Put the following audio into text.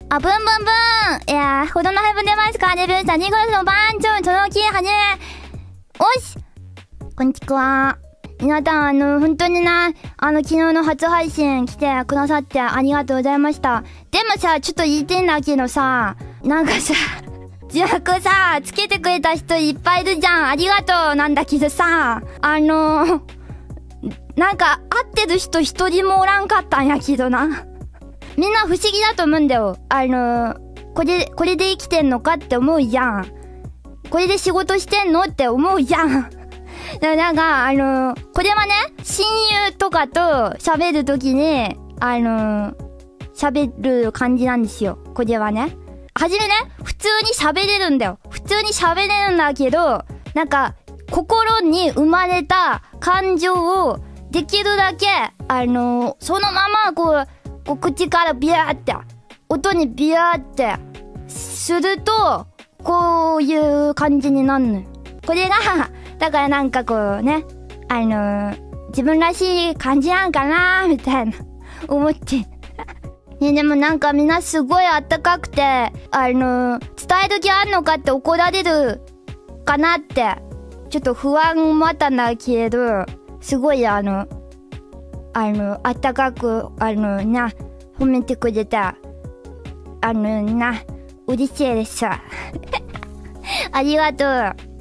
아, 분. 야, 고등어 해본데마스 가네변사 니거스 반전 저녁이 하네. 오씨. こんにちは。皆さん、本当にな、昨日の初配信来てくださってありがとうございました。でもさ、ちょっと言いてんだけどさ、なんかさ、字幕さ、つけてくれた人いっぱいいるじゃん。ありがとうなんだけどさ、なんか、合ってる人一人もおらんかったんやけどな。みんな不思議だと思うんだよ。これで生きてんのかって思うじゃん。これで仕事してんのって思うじゃん。なんか、これはね、親友とかと喋るときに、喋る感じなんですよ。これはね。はじめね、普通に喋れるんだよ。普通に喋れるんだけど、なんか、心に生まれた感情を、できるだけ、そのまま、こう口からビャーって、音にビャーって、すると、こういう感じになるのよ。これが、だからなんかこうね、自分らしい感じなんかなみたいな、思って。ね、でもなんかみんなすごいあったかくて、伝える気あんのかって怒られるかなって、ちょっと不安もあったんだけど、すごいあったかく、褒めてくれた。嬉しいです。ありがとう。